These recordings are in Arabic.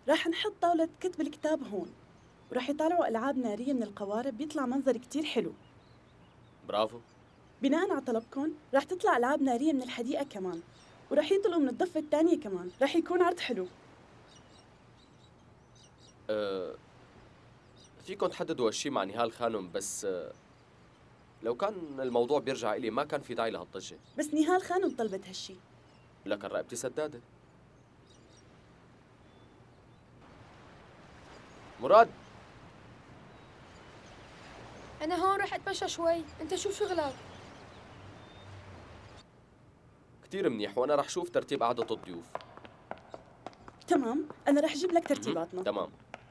راح نحط طاولة كتب الكتاب هون، وراح يطلعوا ألعاب نارية من القوارب، بيطلع منظر كتير حلو. برافو. بناء على طلبكم راح تطلع ألعاب نارية من الحديقة كمان، وراح يطلعوا من الضفة الثانية كمان. راح يكون عرض حلو. فيكم تحددوا هالشي مع نهال خانم، بس لو كان الموضوع بيرجع إلي ما كان في داعي لهالضجة. بس نهال خانم طلبت هالشي. لكن رقبتي سدادة. مراد، أنا هون رح أتمشى شوي، أنت شو شغلك؟ كتير منيح، وأنا رح شوف ترتيب قعدة الضيوف. تمام، أنا راح أجيب لك ترتيباتنا. تمام.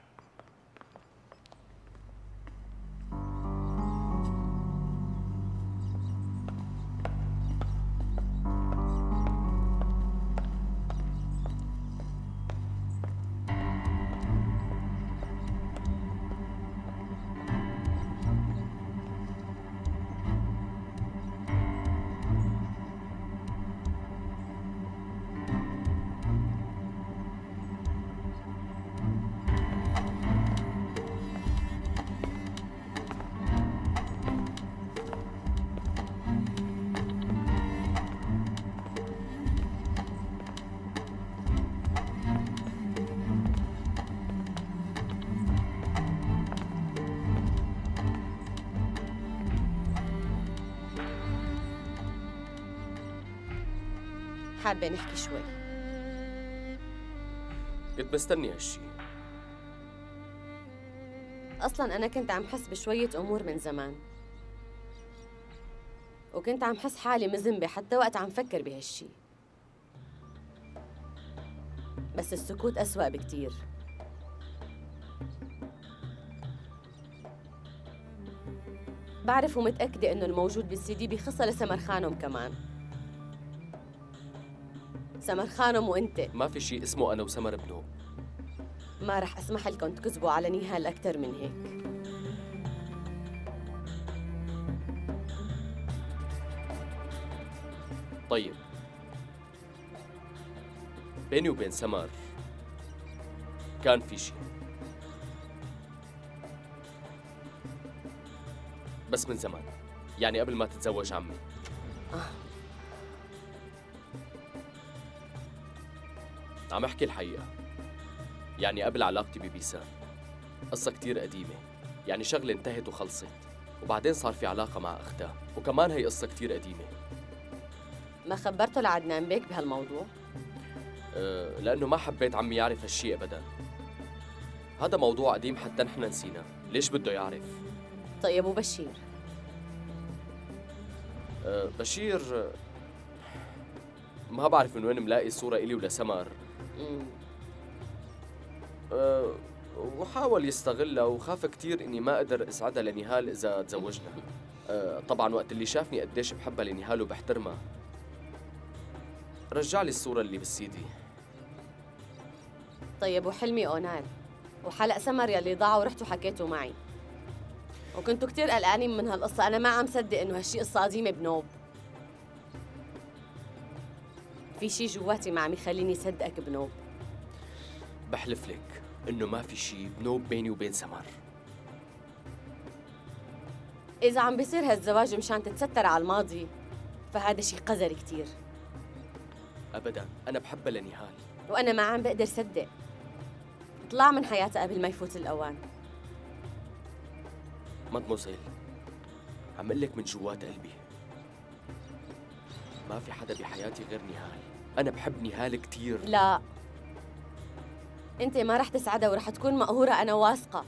حابة نحكي شوي. كنت مستني هالشي. أصلاً أنا كنت عم حس بشوية أمور من زمان، وكنت عم حس حالي مذنبة حتى وقت عم فكر بهالشي. بس السكوت أسوأ بكتير. بعرف ومتأكدة إنه الموجود بالسي دي بيخصها لسمر خانم كمان. سمر خانم وأنت. ما في شيء اسمه أنا وسمر بنوب. ما رح أسمح لكم تكذبوا على نهال أكتر من هيك. طيب، بيني وبين سمر كان في شيء، بس من زمان، يعني قبل ما تتزوج عمي. عم احكي الحقيقة، يعني قبل علاقتي ببيسان. قصة كتير قديمة، يعني شغلة انتهت وخلصت، وبعدين صار في علاقة مع أختها، وكمان هي قصة كتير قديمة. ما خبرته لعدنان بيك بهالموضوع؟ لأنه ما حبيت عمي يعرف هالشي أبداً. هذا موضوع قديم حتى نحن نسيناه، ليش بده يعرف؟ طيب وبشير؟ بشير ما بعرف من وين ملاقي صورة إلي ولسمر. وحاول يستغلها، وخاف كتير إني ما أقدر أسعدها لنهال إذا تزوجنا. طبعاً وقت اللي شافني قديش بحبها لنهال وبحترمها، رجع لي الصورة اللي بالسيدي. طيب وحلمي أونال وحلق سمر يلي ضاع ورحتوا حكيتوا معي، وكنتوا كتير قلقانين من هالقصة. أنا ما عم صدق إنه هالشي قصة قديمة بنوب. في شي جواتي ما عم يخليني صدقك بنوب. بحلف لك إنه ما في شي بنوب بيني وبين سمر. إذا عم بيصير هالزواج مشان تتستر على الماضي فهذا شي قذر كتير. أبداً، أنا بحبها لنهال، وأنا ما عم بقدر صدق. اطلع من حياتها قبل ما يفوت الأوان. مدموزيل، عم قلك من جوات قلبي، ما في حدا بحياتي غير نهال. أنا بحب نهال كتير. لا، أنت ما رح تسعدها ورح تكون مقهورة، أنا واثقة.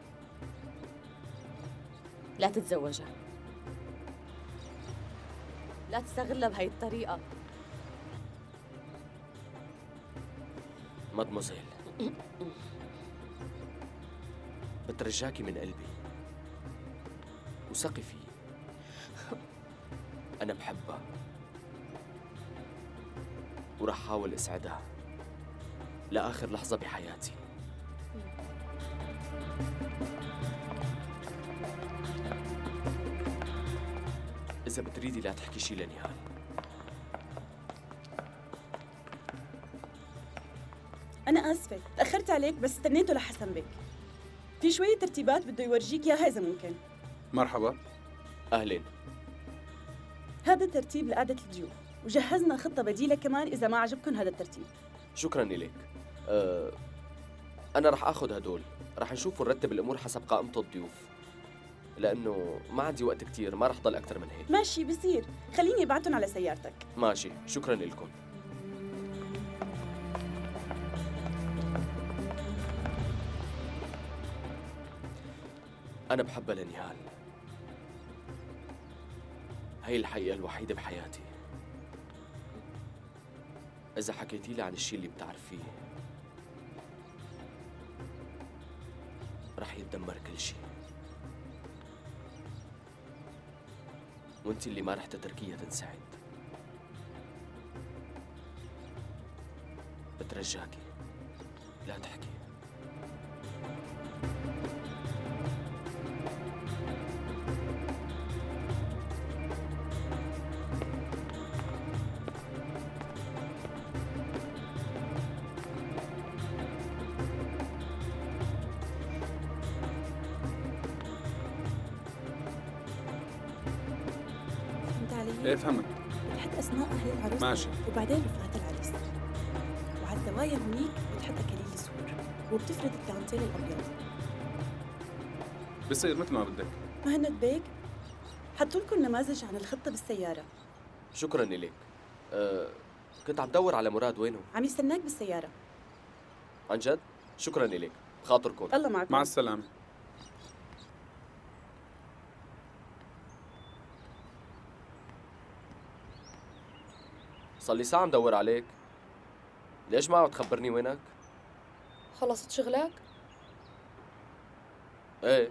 لا تتزوجها، لا تستغلها بهاي الطريقة. مدموزيل، بترجاكي من قلبي وثقي فيي. أنا بحبها ورح حاول أسعدها لآخر لحظة بحياتي. إذا بتريدي لا تحكي شي لنهال. أنا آسفة تأخرت عليك بس استنيته لحسن بك. في شوية ترتيبات بده يورجيك إياها إذا ممكن. مرحبا. أهلين. هذا الترتيب لقعدة الضيوف، وجهزنا خطة بديلة كمان إذا ما عجبكم هذا الترتيب. شكراً إليك. أنا رح آخذ هدول، رح نشوف ونرتب الأمور حسب قائمة الضيوف، لأنه ما عندي وقت كتير، ما رح ضل أكتر من هيك. ماشي بصير، خليني ابعتهم على سيارتك. ماشي، شكراً لكم. أنا بحبها لنهال، هي الحقيقة الوحيدة بحياتي. إذا حكيتي لي عن الشي اللي بتعرفيه رح يتدمر كل شي، وانت اللي ما رح تتركيها تنسعد. بترجاكي لا تحكي. فهمت علي؟ ايه فهمت. بتحط أسماء أهل العروس ماشي. وبعدين رفقات العريس، وعلى الزوايا هنيك بتحط أكاليل سور، وبتفرد الدانتيل الأبيض. بصير مثل ما بدك. مهند بيك حطوا لكم نماذج عن الخطة بالسيارة. شكراً إليك. كنت عم دور على مراد، وينه؟ عم يستناك بالسيارة. عن جد؟ شكراً إليك، خاطركم. الله معكم. مع السلامة. صار لي ساعة عم دور عليك، ليش ما عم تخبرني وينك؟ خلصت شغلك؟ ايه.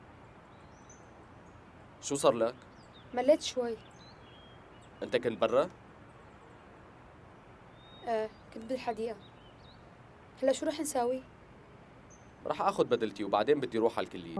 شو صار لك؟ مليت شوي. انت كنت برا؟ ايه كنت بالحديقة. هلا شو رح نساوي؟ رح اخذ بدلتي وبعدين بدي اروح على الكلية.